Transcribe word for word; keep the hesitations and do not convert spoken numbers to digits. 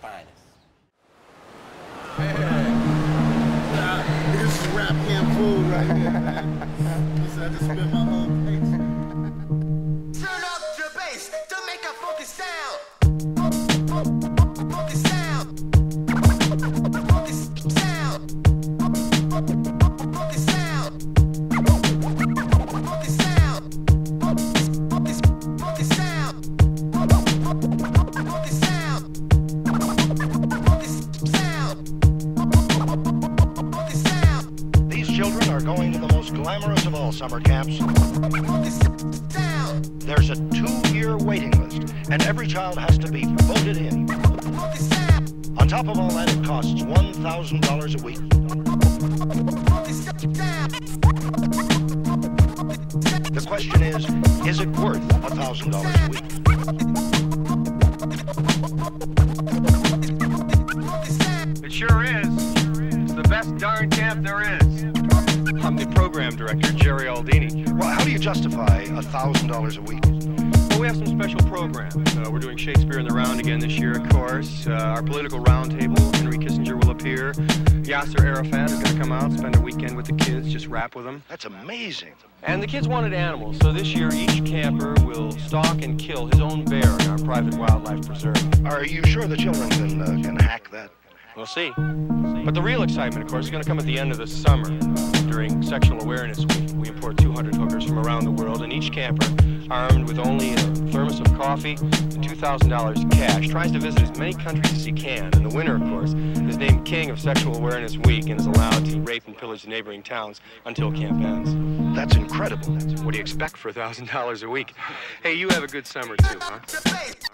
finest. Hey, hey. This is rap camp food right here, man. This I just spit my whole face. Turn up your bass to make a funky sound. Funky sound. Funky sound. Funky sound. Funky sound. Funky funky sound. Funky sound. Funky sound. These children are going to the most glamorous of all summer camps. There's a two-year waiting list, and every child has to be voted in. On top of all that, it costs one thousand dollars a week. The question is, is it worth one thousand dollars a week? It sure is. It's the best darn camp there is. I'm the program director, Jerry Aldini. Well, how do you justify one thousand dollars a week? Well, we have some special programs. Uh, we're doing Shakespeare in the Round again this year, of course. Uh, our political roundtable, Henry Kissinger will appear. Yasser Arafat is going to come out, spend a weekend with the kids, just rap with them. That's amazing. And the kids wanted animals, so this year each camper will stalk and kill his own bear in our private wildlife preserve. Are you sure the children can, uh, can hack that? We'll see. But the real excitement, of course, is going to come at the end of the summer. During Sexual Awareness Week, we import two hundred hookers from around the world, and each camper, armed with only a thermos of coffee and two thousand dollars cash, tries to visit as many countries as he can. And the winner, of course, is named King of Sexual Awareness Week and is allowed to rape and pillage the neighboring towns until camp ends. That's incredible. What do you expect for one thousand dollars a week? Hey, you have a good summer, too, huh?